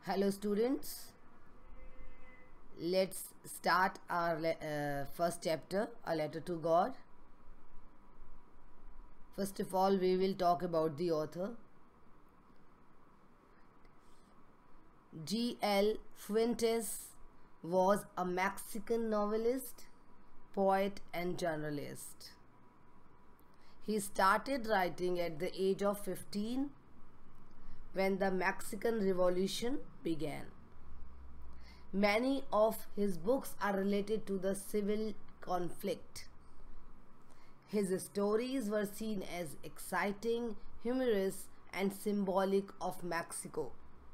Hello students, let's start our first chapter, A Letter to God. First of all, we will talk about the author. G.L. Fuentes was a Mexican novelist, poet and journalist. He started writing at the age of 15 when the Mexican Revolution began. Many of his books are related to the civil conflict. His stories were seen as exciting, humorous, and symbolic of Mexico.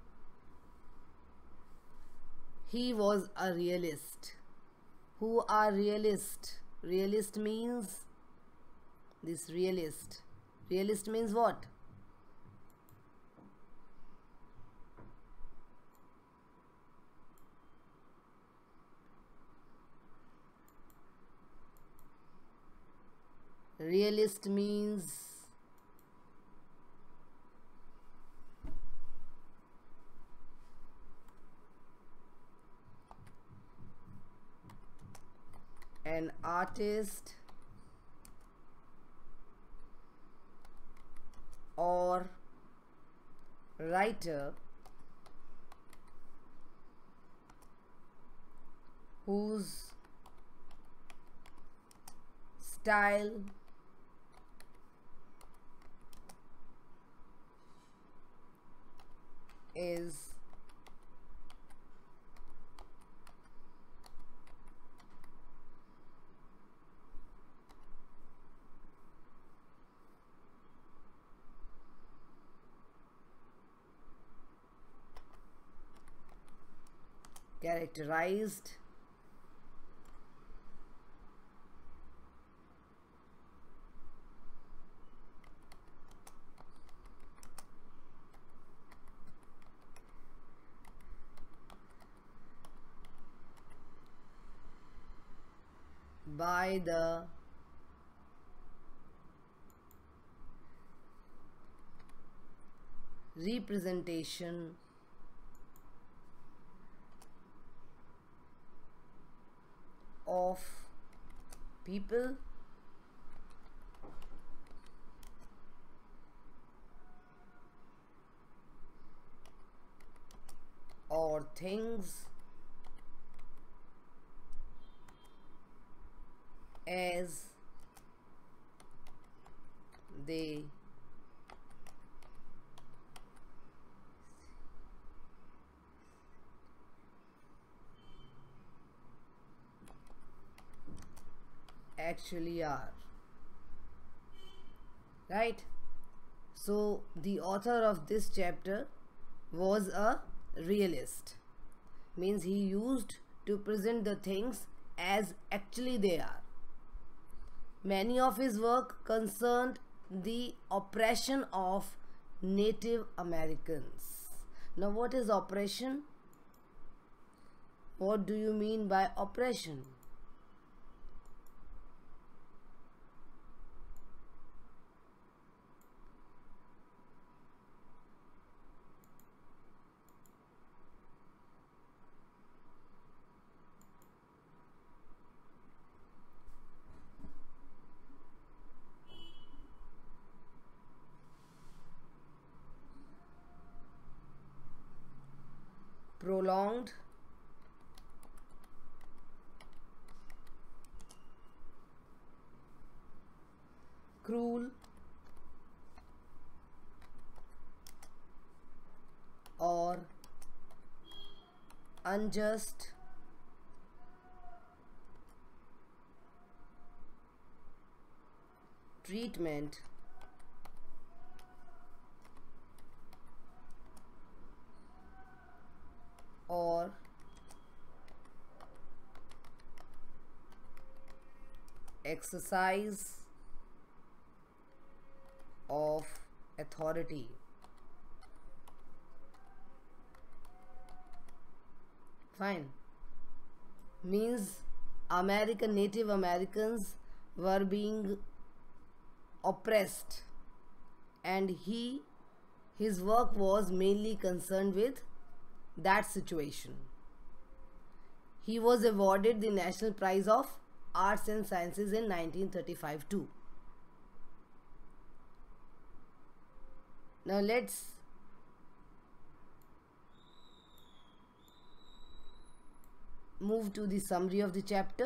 He was a realist. Who are realists? Realist means this realist. Realist means what? Realist means an artist or writer whose style is characterized by the representation of people or things as they actually are. Right? So the author of this chapter was a realist. Means he used to present the things as actually they are. Many of his work concerned the oppression of Native Americans. Now what is oppression? What do you mean by oppression? Prolonged cruel or unjust treatment or exercise of authority. Fine. Means Native Americans were being oppressed, and his work was mainly concerned with that situation. He was awarded the National Prize of Arts and Sciences in 1935 too. Now let's move to the summary of the chapter.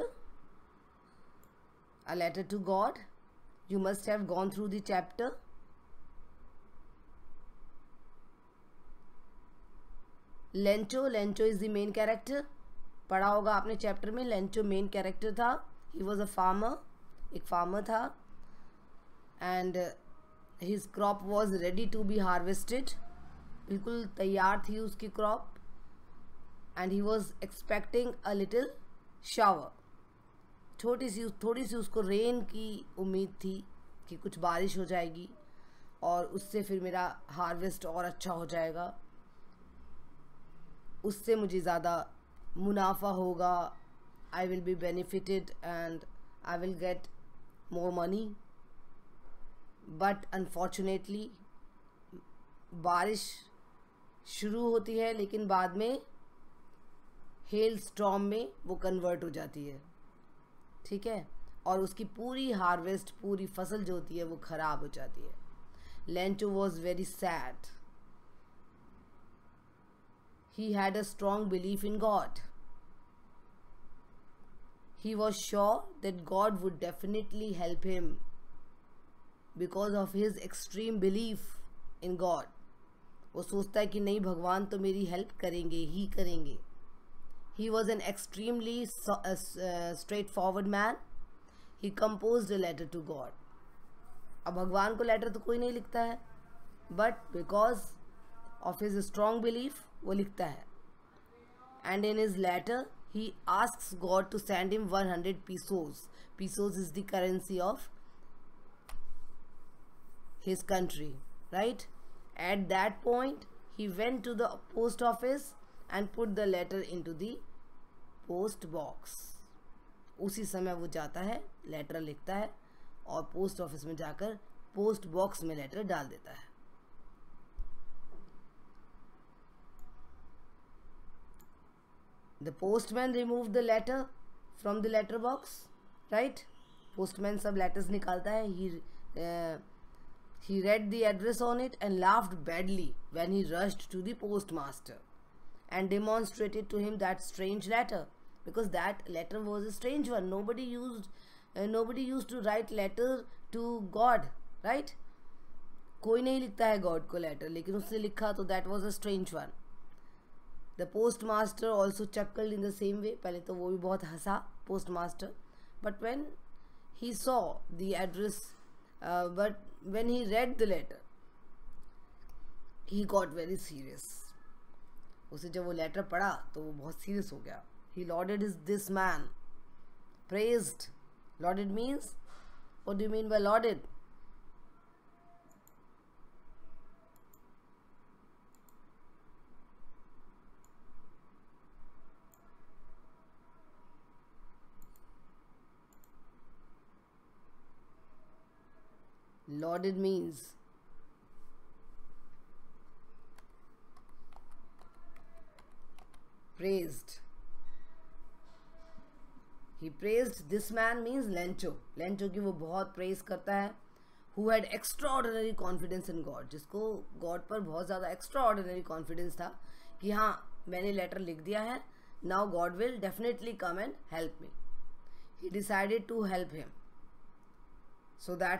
A letter to God. You must have gone through the chapter. Lencho is the main character. पढ़ा होगा आपने chapter में. Lencho main character था. He was a farmer, एक farmer था, and his crop was ready to be harvested. बिल्कुल तैयार थी उसकी crop. And he was expecting a little shower. थोड़ी सी उसको रेन की उम्मीद थी कि कुछ बारिश हो जाएगी और उससे फिर मेरा हार्वेस्ट और अच्छा हो जाएगा, उससे मुझे ज़्यादा मुनाफा होगा. I will be benefited and I will get more money. But unfortunately बारिश शुरू होती है लेकिन बाद में हेल स्टॉर्म में वो कन्वर्ट हो जाती है. ठीक है, और उसकी पूरी हार्वेस्ट, पूरी फसल जो होती है वो ख़राब हो जाती है. Lencho was very sad. He had a strong belief in God. He was sure that God would definitely help him because of his extreme belief in God. वो सोचता है कि नहीं, भगवान तो मेरी हेल्प करेंगे ही करेंगे. He was an extremely straightforward man. He composed a letter to God. अब भगवान को लेटर तो कोई नहीं लिखता है, but because of his strong belief वो लिखता है. And in his letter he asks God to send him 100 pesos. Pesos is the currency of his country, right? At that point he went to the post office and put the letter into the post box. उसी समय वो जाता है, letter लिखता है और post office में जाकर पोस्ट बॉक्स में लेटर डाल देता है. The postman removed the letter from the letter box, right? Postman सब letters निकालता है. He read the address on it and laughed badly when he rushed to the postmaster and demonstrated to him that strange letter, because that letter was a strange one. Nobody used to write letter to God, right? कोई नहीं लिखता है God को letter, लेकिन उसने लिखा तो that was a strange one. The postmaster also chuckled in the same way. पहले तो वो भी बहुत हंसा postmaster, but when he saw the address, but when he read the letter, he got very serious. उसे जब वो लेटर पढ़ा तो वो बहुत सीरियस हो गया. He lauded this man, praised. Lauded means, what do you mean by lauded? Lauded means praised. He praised this man means Lencho. Lencho की वो बहुत praise करता है. Who had extraordinary confidence in God. जिसको God पर बहुत ज़्यादा extraordinary confidence था कि हाँ मैंने letter लिख दिया है. Now God will definitely come and help me. He decided to help him so that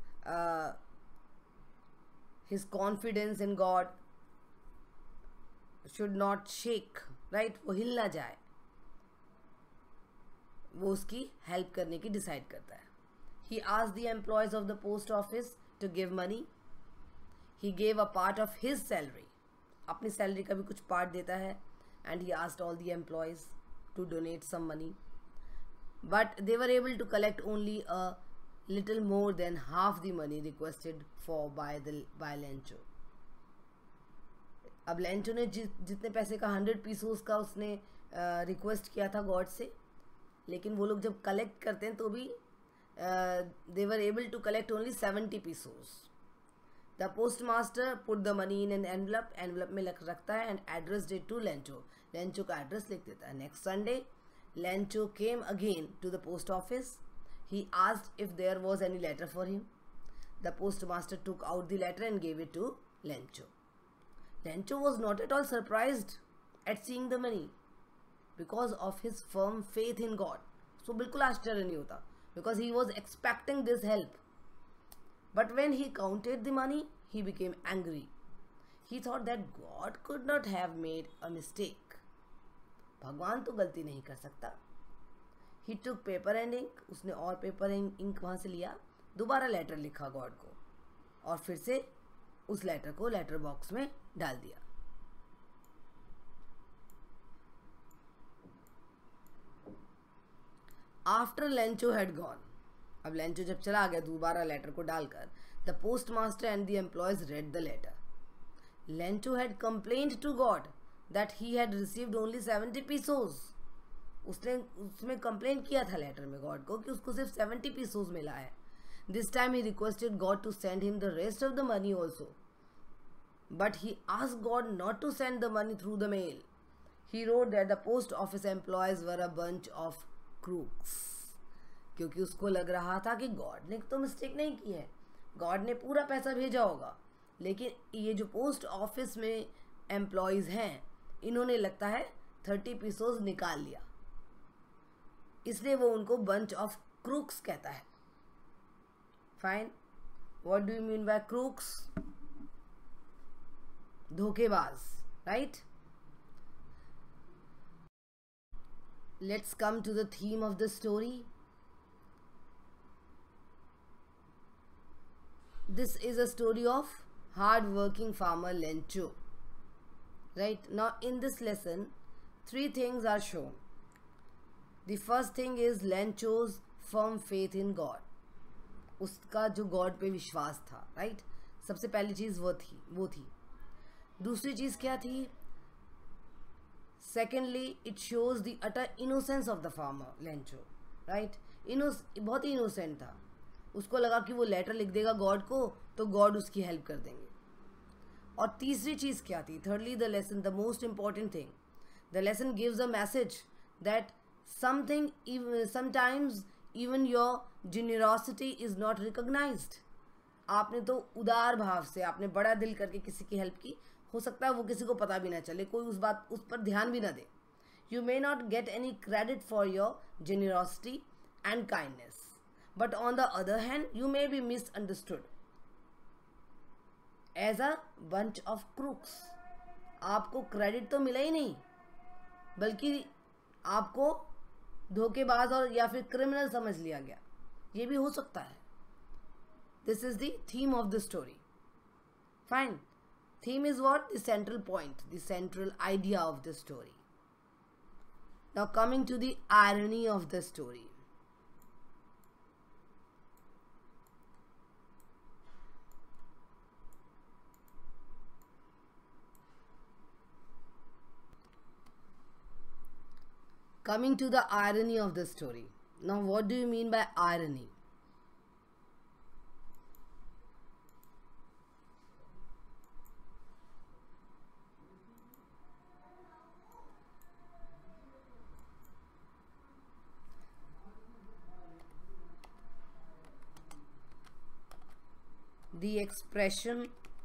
his confidence in God should not shake, right? वो हिल ना जाए. वो उसकी हेल्प करने की डिसाइड करता है. He asked the employees of the post office to give money. He gave a part of his salary. अपनी सैलरी का भी कुछ पार्ट देता है. And he asked all the employees to donate some money. But they were able to collect only a little more than half the money requested for by Lencho. अब Lencho ने जितने पैसे का 100 पीसोस का उसने request किया था God से, लेकिन वो लोग जब कलेक्ट करते हैं तो भी they were able to collect only 70 pesos. The post master put the money in an envelope, envelope में रखता है and address it to Lencho, Lencho का एड्रेस लिख देता है. Next Sunday Lencho came again to the post office. He asked if there was any letter for him. The post master took out the letter and gave it to Lencho. Lencho was not at all surprised at seeing the money because of his firm faith in God. So बिल्कुल आश्चर्य नहीं होता, because he was expecting this help. But when he counted the money, he became angry. He thought that God could not have made a mistake. भगवान तो गलती नहीं कर सकता. He took paper and ink. उसने और पेपर इंक वहाँ से लिया, दोबारा लेटर लिखा गॉड को और फिर से उस लेटर को लेटर बॉक्स में डाल दिया. आफ्टर लेंचो हैड गॉन, अब लेंचो जब चला गया दोबारा लेटर को डालकर, the post master and the employees read the letter. Lencho had complained to God that he had received only 70 pesos. उसमें कंप्लेन किया था लेटर में गॉड को कि उसको सिर्फ 70 पीसोज मिला है. This time he requested God to send him the rest of the money also, but he asked God not to send the money through the mail. He wrote that the post office employees were a bunch of crooks, क्योंकि उसको लग रहा था कि God ने तो mistake नहीं की है, गॉड ने पूरा पैसा भेजा होगा, लेकिन ये जो पोस्ट ऑफिस में एम्प्लॉयज हैं इन्होंने लगता है 30 पीसोज निकाल लिया, इसलिए वो उनको बंच ऑफ क्रूक्स कहता है. Fine, what do you mean by crooks? धोखेबाज, right? Let's come to the theme of the story. This is a story of hard-working farmer Lencho. Right? Now in this lesson, 3 things are shown. The first thing is Lencho's firm faith in God. उसका जो God पे विश्वास था, right? सबसे पहली चीज़ वो थी. दूसरी चीज़ क्या थी? Secondly, it shows the utter innocence of the farmer Lencho, right? बहुत ही innocent था. उसको लगा कि वो लेटर लिख देगा गॉड को तो गॉड उसकी हेल्प कर देंगे. और तीसरी चीज़ क्या थी? Thirdly, the lesson, the most important thing, the lesson gives a message that sometimes even your generosity is not recognized. आपने तो उदार भाव से, आपने बड़ा दिल करके किसी की हेल्प की, हो सकता है वो किसी को पता भी ना चले, कोई उस पर ध्यान भी ना दे. You may not get any credit for your generosity and kindness, but on the other hand you may be misunderstood as a bunch of crooks. आपको क्रेडिट तो मिला ही नहीं, बल्कि आपको धोखेबाज और या फिर क्रिमिनल समझ लिया गया. ये भी हो सकता है. This is the theme of the story. Fine. Theme is what? The central point, the central idea of the story. Now coming to the irony of the story. Coming to the irony of the story. Now what do you mean by irony? The expression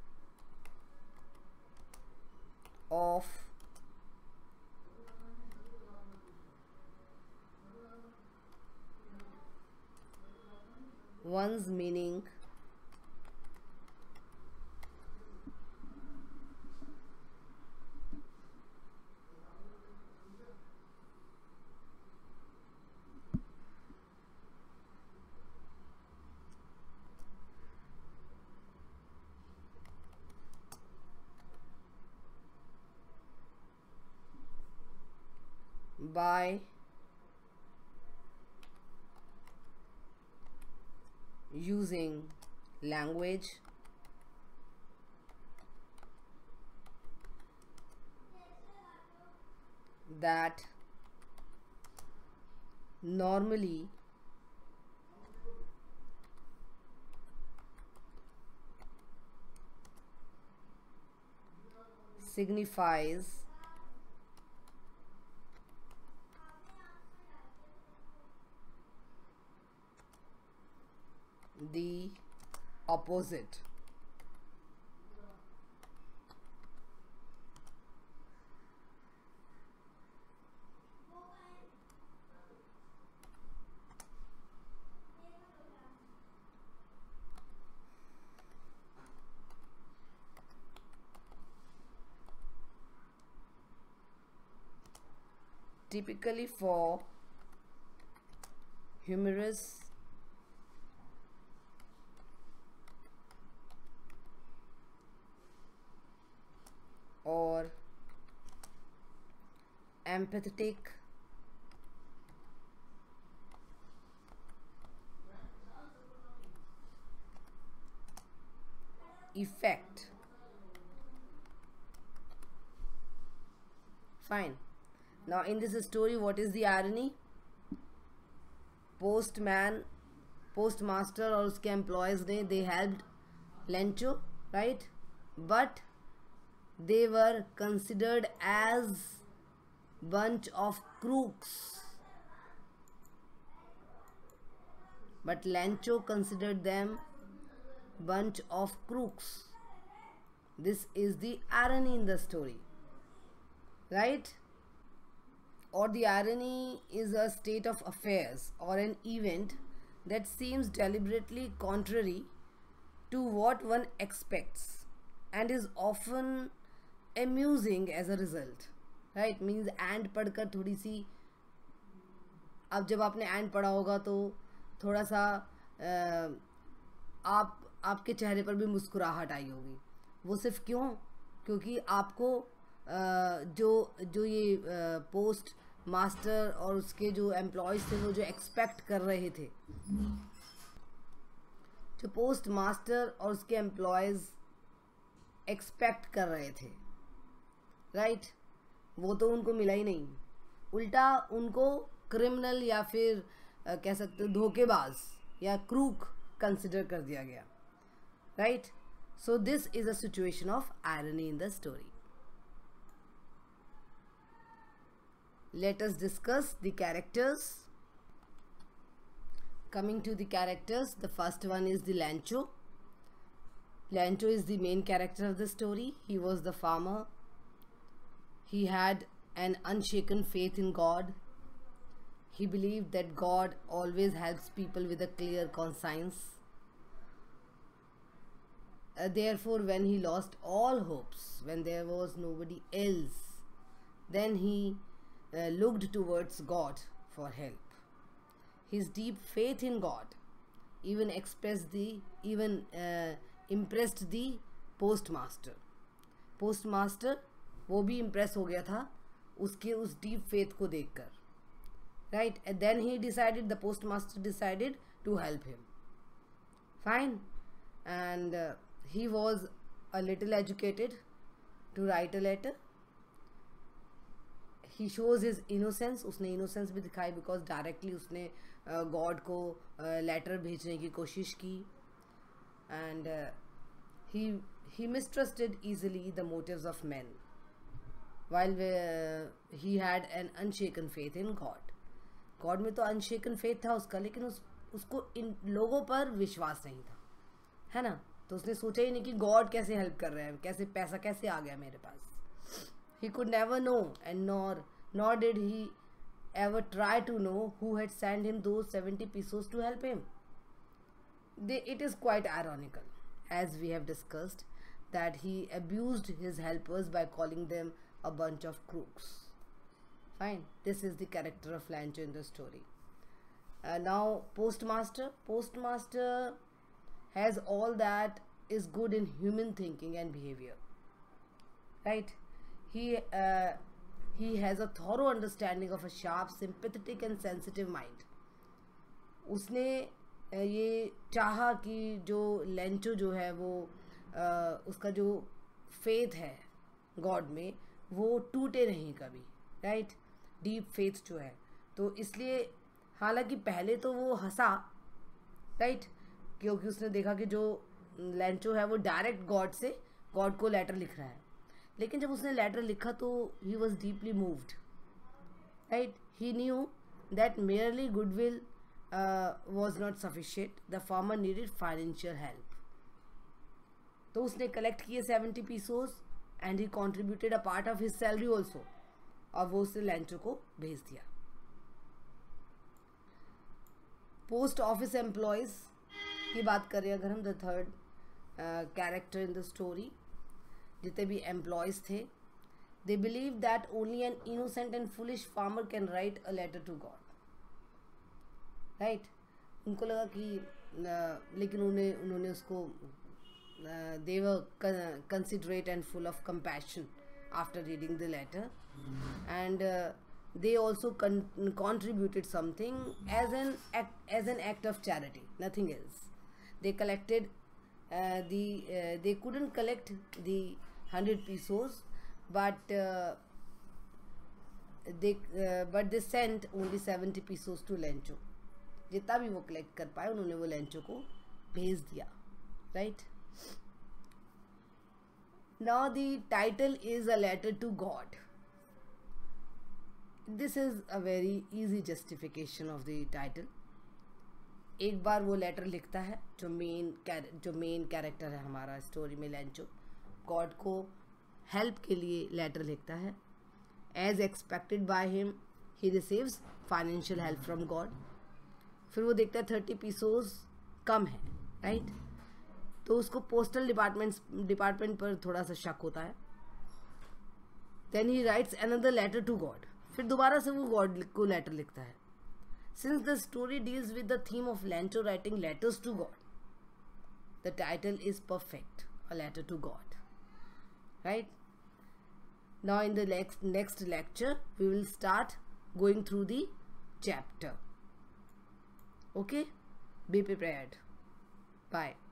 of one's meaning by using language that normally signifies the opposite. Typically for humorous or empathetic effect. Fine. Now in this story, what is the irony? postmaster और उसके employees ने they helped Lencho, right? But they were considered as bunch of crooks. But Lencho considered them bunch of crooks. This is the irony in the story, right? Or the irony is a state of affairs or an event that seems deliberately contrary to what one expects and is often amusing as a result, right? Means and पढ़कर थोड़ी सी, अब जब आपने and पढ़ा होगा तो थोड़ा सा आपके चेहरे पर भी मुस्कुराहट आई होगी. वो सिर्फ क्यों? क्योंकि आपको जो ये पोस्ट मास्टर और उसके जो एम्प्लॉयज़ थे वो जो एक्सपेक्ट कर रहे थे, जो पोस्ट मास्टर और उसके एम्प्लॉयज़ एक्सपेक्ट कर रहे थे, राइट, वो तो उनको मिला ही नहीं. उल्टा उनको क्रिमिनल या फिर कह सकते हो धोखेबाज या क्रूक कंसिडर कर दिया गया, right. So this is a situation of irony in the story. Let us discuss the characters. Coming to the characters, the first one is the Lencho. Lencho is the main character of the story. He was the farmer. He had an unshaken faith in God. He believed that God always helps people with a clear conscience. Therefore, when he lost all hopes, when there was nobody else, then he looked towards God for help. His deep faith in God even impressed the postmaster. Postmaster वो भी impress हो गया था उसके उस deep faith को देखकर, right? And then the postmaster decided to help him. Fine. And he was a little educated to write a letter. He shows his innocence. उसने innocence भी दिखाई because directly उसने God को letter भेजने की कोशिश की. And he mistrusted easily the motives of men, while he had an unshaken faith in God. God में तो unshaken faith था उसका, लेकिन उसको इन लोगों पर विश्वास नहीं था, है ना. तो उसने सोचा ही नहीं कि God कैसे हेल्प कर रहे हैं, कैसे पैसा कैसे आ गया मेरे पास. He could never know, and nor did he ever try to know who had sent him those 70 pesos to help him. It is quite ironical, as we have discussed, that he abused his helpers by calling them a bunch of crooks. Fine. This is the character of Lencho in the story. Now, Postmaster. Postmaster has all that is good in human thinking and behavior, right? He has a thorough understanding of a sharp, sympathetic and sensitive mind. उसने ये चाहा कि जो Lencho जो है वो उसका जो फेथ है गॉड में वो टूटे नहीं कभी, राइट. डीप फेथ जो है, तो इसलिए हालांकि पहले तो वो हंसा, राइट, क्योंकि उसने देखा कि जो लेंचो है वो डायरेक्ट गॉड को लेटर लिख रहा है. लेकिन जब उसने लेटर लिखा तो he was deeply moved, right. He knew that merely goodwill was not sufficient, the farmer needed financial help. तो उसने कलेक्ट किए 70 pesos and he contributed a part of his salary also, और वो उसने लैंचो को भेज दिया. पोस्ट ऑफिस एम्प्लॉयज की बात करें अगर हम, the third character in the story, जितने भी एम्प्लॉयज थे, they believe that only an innocent and foolish farmer can write a letter to God, right. उनको लगा कि लेकिन उन्होंने उसको they were considerate and full of compassion after reading the letter, and they also contributed something as an act of charity, nothing else. They collected they couldn't collect the 100 pesos, but they sent only 70 pesos to Lencho. जितना भी वो collect कर पाए उन्होंने वो Lencho को भेज दिया, right. Now the title is a letter to God. This is a very easy justification of the title. एक बार वो लेटर लिखता है, जो मेन कैरेक्टर है हमारा स्टोरी में लेंचो, गॉड को हेल्प के लिए लेटर लिखता है. As expected by him he receives financial help from God. फिर वो देखता है 30 पीसोस कम है, राइट. तो उसको पोस्टल डिपार्टमेंट पर थोड़ा सा शक होता है. Then he writes another letter to God. फिर दोबारा से वो गॉड को लेटर लिखता है. Since the story deals with the theme of Lencho writing letters to God, the title is perfect, a letter to God, right. Now in the next lecture we will start going through the chapter. Okay, be prepared. Bye.